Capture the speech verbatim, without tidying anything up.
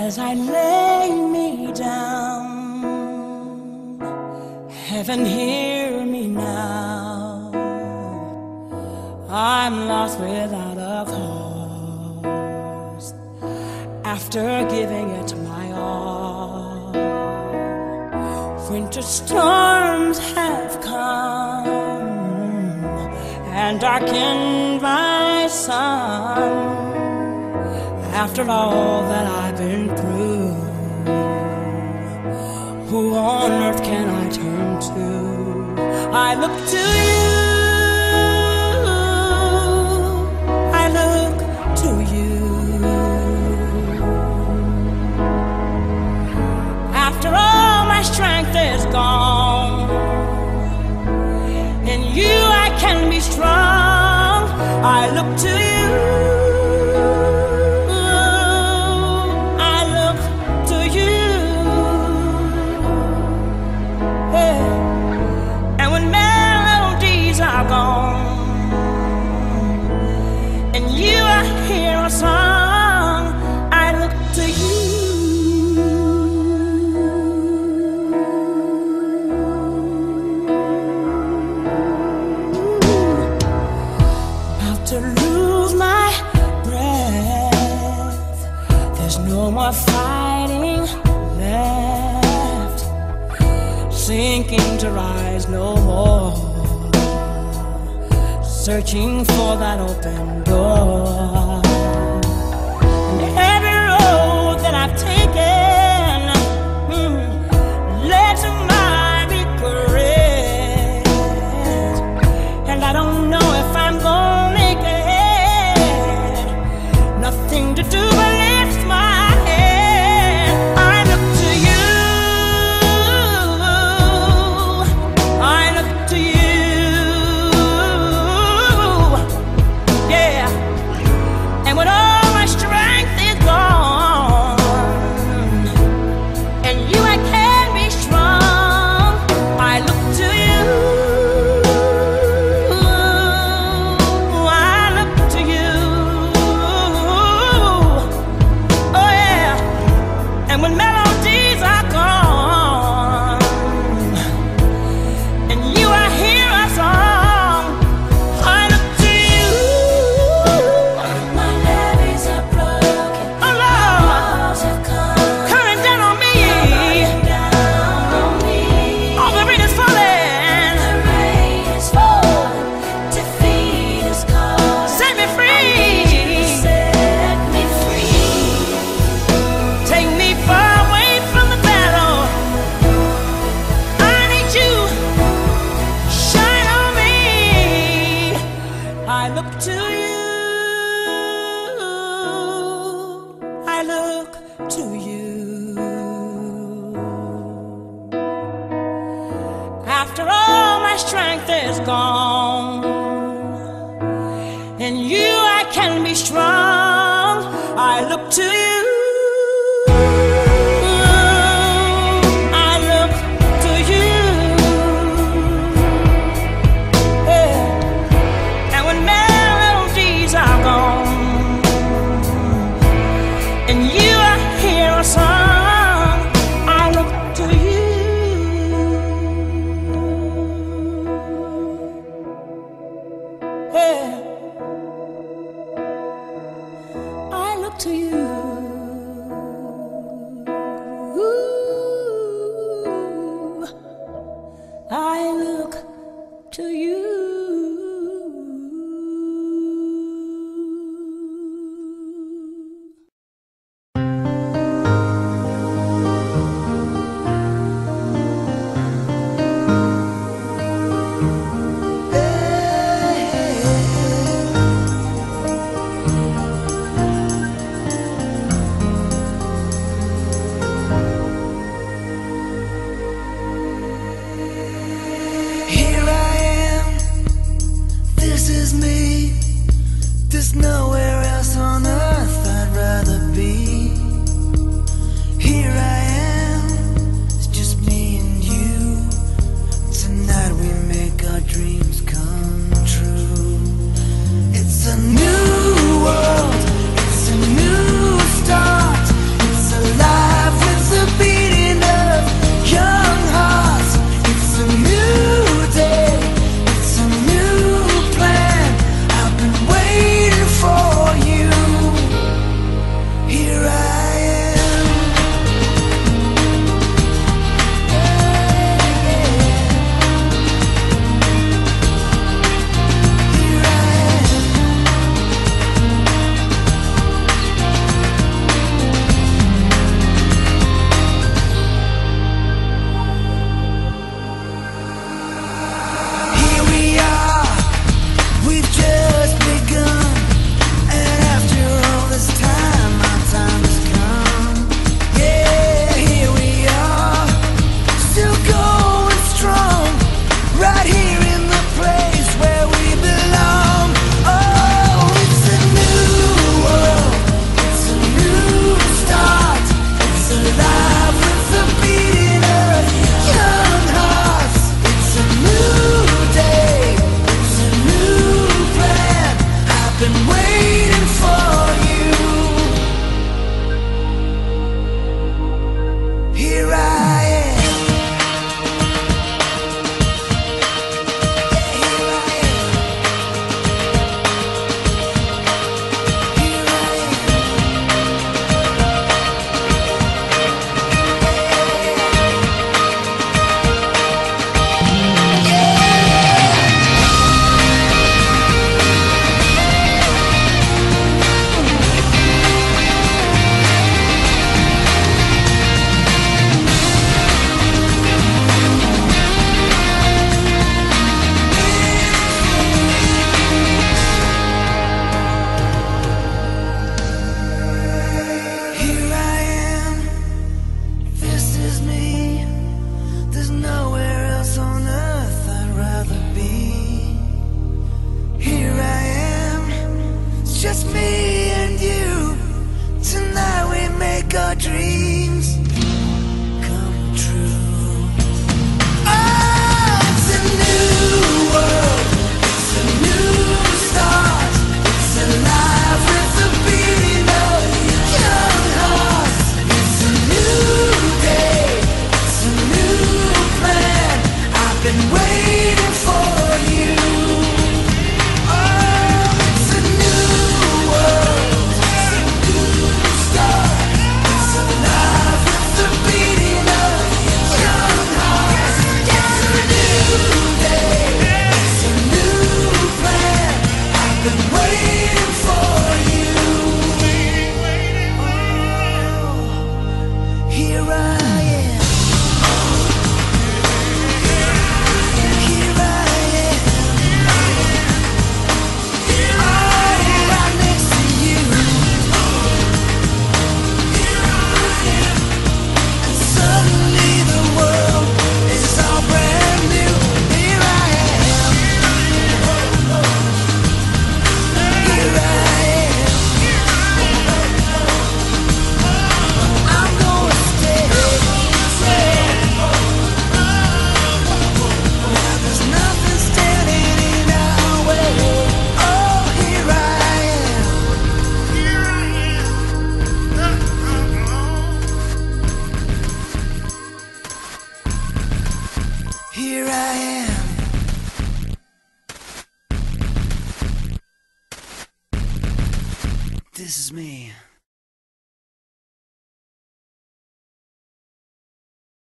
as I lay me down. Heaven, hear me now. I'm lost without a cause. After giving it my all, winter storms have come and darkened my sun. After all that I've been through, who on earth can I turn to? I look to you, I look to you. After all my strength is gone, in you I can be strong. I look to you, song. I look to you. About to lose my breath. There's no more fighting left. Sinking to rise no more. Searching for that open door. Every road that I've taken mm, led to my regret, and I don't know if I'm gonna make it. Nothing to do but lift my head. I look to you, I look to you, yeah. And when all my strength is gone, and you I can be strong, I look to you, I look to you, oh yeah. And when melodies are gone, and you I hear a song, I look to you. My levees are broken, oh Lord, walls have come coming down on me, down on me. All the rain is falling, the rain is falling, defeat is calling. Set me free, set me free. Take me far away from the battle. I need you, shine on me. I look to you, I look to you. After all my strength is gone, in you I can be strong. I look to you, I look to you, yeah. And when melodies are gone, and you I hear a song, I look to you, yeah. I look to you. here I am. This is me.